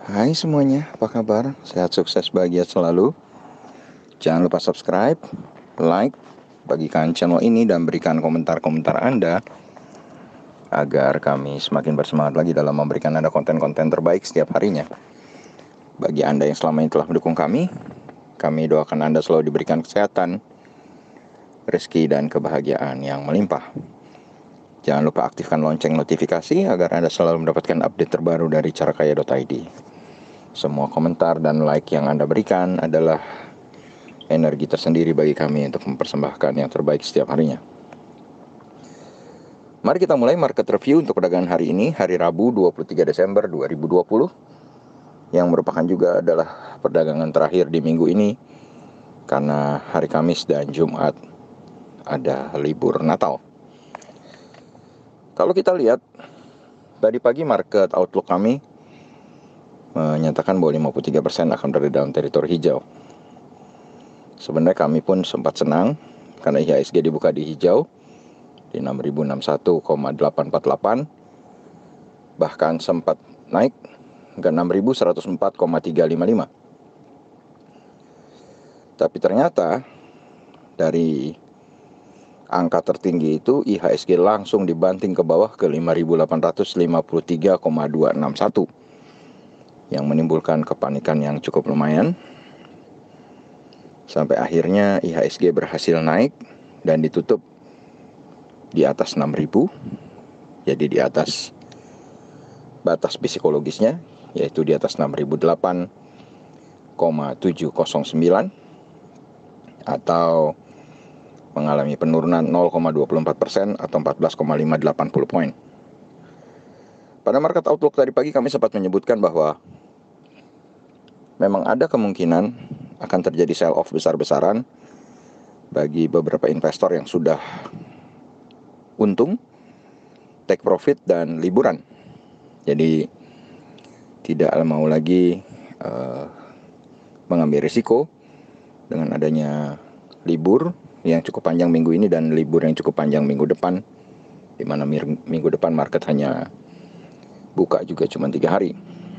Hai semuanya, apa kabar? Sehat, sukses, bahagia selalu. Jangan lupa subscribe, like, bagikan channel ini dan berikan komentar-komentar Anda agar kami semakin bersemangat lagi dalam memberikan Anda konten-konten terbaik setiap harinya. Bagi Anda yang selama ini telah mendukung kami doakan Anda selalu diberikan kesehatan, rezeki, dan kebahagiaan yang melimpah. Jangan lupa aktifkan lonceng notifikasi agar Anda selalu mendapatkan update terbaru dari carakaya.id. Semua komentar dan like yang Anda berikan adalah energi tersendiri bagi kami untuk mempersembahkan yang terbaik setiap harinya. Mari kita mulai market review untuk perdagangan hari ini, hari Rabu 23 Desember 2020, yang merupakan juga adalah perdagangan terakhir di minggu ini, karena hari Kamis dan Jumat ada libur Natal. Kalau kita lihat, tadi pagi market outlook kami menyatakan bahwa 53% akan berada dalam teritori hijau. Sebenarnya kami pun sempat senang karena IHSG dibuka di hijau di 6061,848, bahkan sempat naik ke 6104,355. Tapi ternyata dari angka tertinggi itu IHSG langsung dibanting ke bawah ke 5853,261, yang menimbulkan kepanikan yang cukup lumayan. Sampai akhirnya IHSG berhasil naik dan ditutup di atas 6000, jadi di atas batas psikologisnya, yaitu di atas 6008,709, atau mengalami penurunan 0,24% atau 14,580 poin. Pada market outlook tadi pagi kami sempat menyebutkan bahwa memang ada kemungkinan akan terjadi sell off besar-besaran bagi beberapa investor yang sudah untung, take profit, dan liburan. Jadi tidak mau lagi mengambil risiko dengan adanya libur yang cukup panjang minggu ini dan libur yang cukup panjang minggu depan, di mana minggu depan market hanya buka juga cuma 3 hari.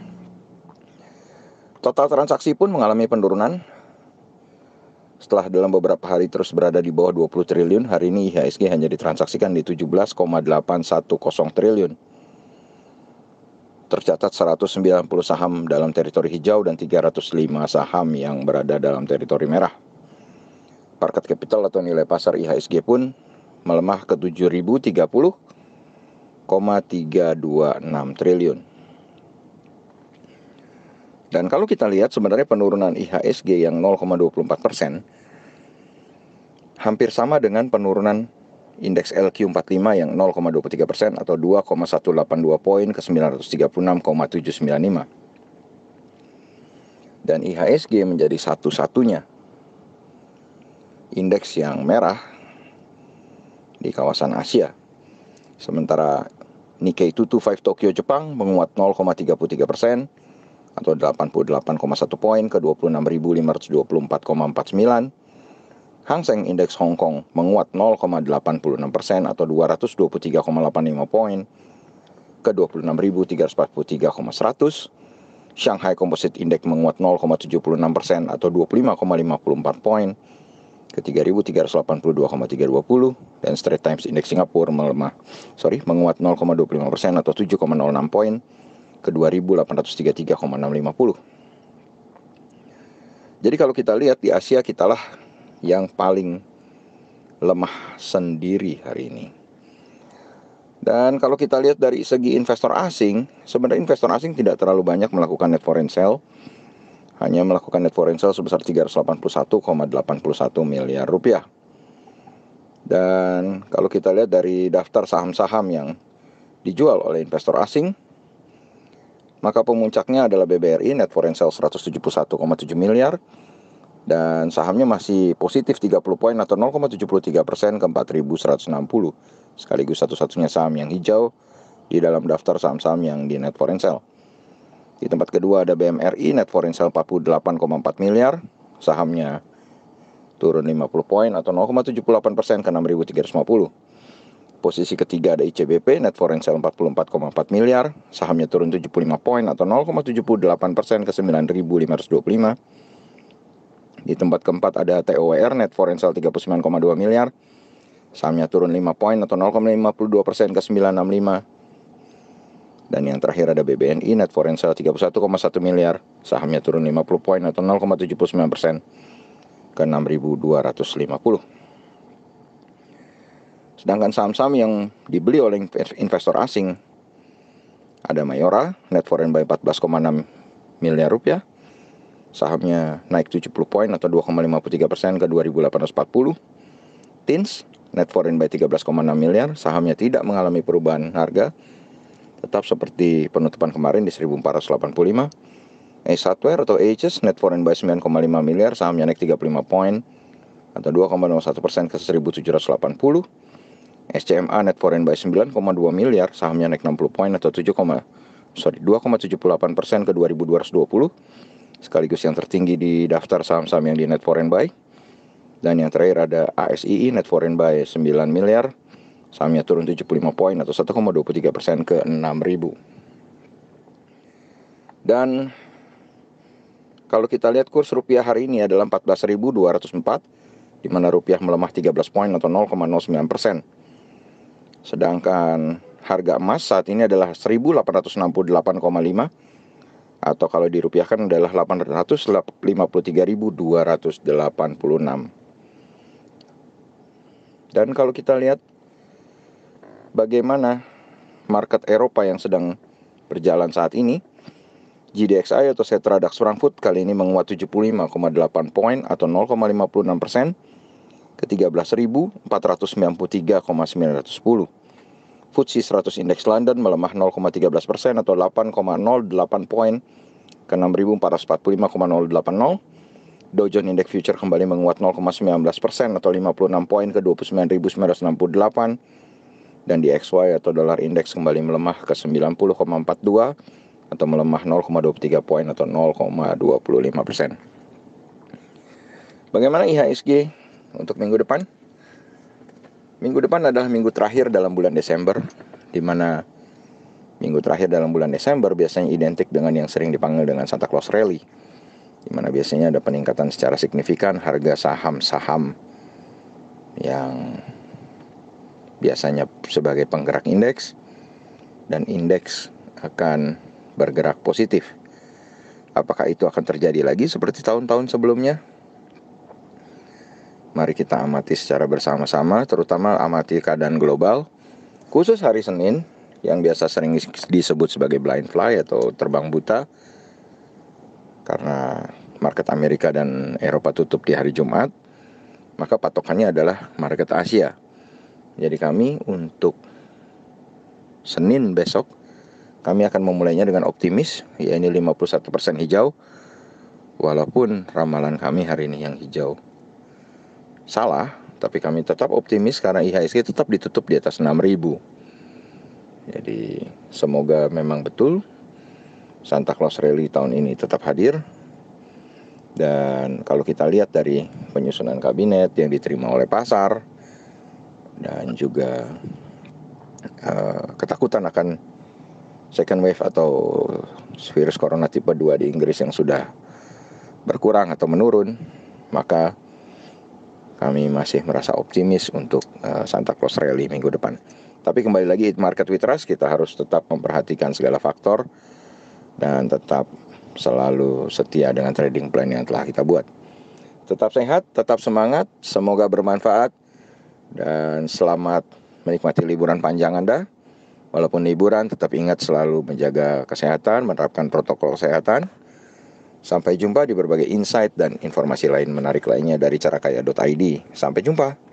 Total transaksi pun mengalami penurunan setelah dalam beberapa hari terus berada di bawah 20 triliun. Hari ini IHSG hanya ditransaksikan di 17,810 triliun. Tercatat 190 saham dalam teritori hijau dan 305 saham yang berada dalam teritori merah. Market capital atau nilai pasar IHSG pun melemah ke 7030,326 triliun. Dan kalau kita lihat sebenarnya penurunan IHSG yang 0,24% hampir sama dengan penurunan indeks LQ45 yang 0,23% atau 2,182 poin ke 936,795. Dan IHSG menjadi satu-satunya indeks yang merah di kawasan Asia. Sementara Nikkei 225 Tokyo Jepang menguat 0,33% atau 88,1 poin ke 26.524,49. Hang Seng Indeks Hong Kong menguat 0,86% atau 223,85 poin ke 26.343,100. Shanghai Composite Index menguat 0,76% atau 25,54 poin ke 3.382,320, dan Straits Times Index Singapura menguat 0,25% atau 7,06 poin ke 2.833,650. Jadi kalau kita lihat di Asia, kitalah yang paling lemah sendiri hari ini. Dan kalau kita lihat dari segi investor asing, sebenarnya investor asing tidak terlalu banyak melakukan net foreign sale, hanya melakukan net foreign sale sebesar 381,81 miliar rupiah. Dan kalau kita lihat dari daftar saham-saham yang dijual oleh investor asing, maka pemuncaknya adalah BBRI, net foreign sale 171,7 miliar, dan sahamnya masih positif 30 poin atau 0,73% ke 4.160, sekaligus satu-satunya saham yang hijau di dalam daftar saham-saham yang di net foreign sale. Di tempat kedua ada BMRI, net foreign sale 48,4 miliar, sahamnya turun 50 poin atau 0,78% ke 6.350. Posisi ketiga ada ICBP, net foreign sale 44,4 miliar, sahamnya turun 75 poin atau 0,78% ke 9.525. Di tempat keempat ada TOWR, net foreign sale 39,2 miliar, sahamnya turun 5 poin atau 0,52% ke 965. Dan yang terakhir ada BBNI, net foreign sale 31,1 miliar, sahamnya turun 50 poin atau 0,79% ke 6.250. Sedangkan saham-saham yang dibeli oleh investor asing ada Mayora, net foreign buy 14,6 miliar rupiah, sahamnya naik 70 poin atau 2,53% ke 2.840. TINS, net foreign buy 13,6 miliar, sahamnya tidak mengalami perubahan harga, tetap seperti penutupan kemarin di 1.485. Software atau AHS, net foreign buy 9,5 miliar, sahamnya naik 35 poin atau 2,01% ke 1.780. SCMA net foreign buy 9,2 miliar, sahamnya naik 60 poin atau 2,78% ke 2.220, sekaligus yang tertinggi di daftar saham-saham yang di net foreign buy. Dan yang terakhir ada ASII, net foreign buy 9 miliar, sahamnya turun 75 poin atau 1,23% ke 6.000. Dan kalau kita lihat kurs rupiah hari ini adalah 14.204, di mana rupiah melemah 13 poin atau 0,09%. Sedangkan harga emas saat ini adalah 1.868,5, atau kalau dirupiahkan adalah 853.286. Dan kalau kita lihat bagaimana market Eropa yang sedang berjalan saat ini, GDXI atau Xetra DAX Frankfurt kali ini menguat 75,8 poin atau 0,56% ke 13.493,910. FTSE 100 Index London melemah 0,13% atau 8,08 poin ke 6.445,080. Dow Jones Index Future kembali menguat 0,19% atau 56 poin ke 29.968. Dan di XY atau dolar indeks kembali melemah ke 90,42 atau melemah 0,23 poin atau 0,25%. Bagaimana IHSG untuk minggu depan? Minggu depan adalah minggu terakhir dalam bulan Desember, di mana minggu terakhir dalam bulan Desember biasanya identik dengan yang sering dipanggil dengan Santa Claus Rally, di mana biasanya ada peningkatan secara signifikan harga saham-saham yang biasanya sebagai penggerak indeks, dan indeks akan bergerak positif. Apakah itu akan terjadi lagi seperti tahun-tahun sebelumnya? Mari kita amati secara bersama-sama, terutama amati keadaan global, khusus hari Senin yang biasa sering disebut sebagai blind fly atau terbang buta, karena market Amerika dan Eropa tutup di hari Jumat, maka patokannya adalah market Asia. Jadi kami untuk Senin besok, kami akan memulainya dengan optimis, yaitu 51% hijau, walaupun ramalan kami hari ini yang hijau salah, tapi kami tetap optimis karena IHSG tetap ditutup di atas 6.000. Jadi semoga memang betul Santa Claus Rally tahun ini tetap hadir. Dan kalau kita lihat dari penyusunan kabinet yang diterima oleh pasar, dan juga ketakutan akan second wave atau virus corona tipe 2 di Inggris yang sudah berkurang atau menurun, maka kami masih merasa optimis untuk Santa Claus Rally minggu depan. Tapi kembali lagi, market with trust, kita harus tetap memperhatikan segala faktor dan tetap selalu setia dengan trading plan yang telah kita buat. Tetap sehat, tetap semangat, semoga bermanfaat, dan selamat menikmati liburan panjang Anda. Walaupun liburan, tetap ingat selalu menjaga kesehatan, menerapkan protokol kesehatan. Sampai jumpa di berbagai insight dan informasi lain menarik lainnya dari carakaya.id. Sampai jumpa.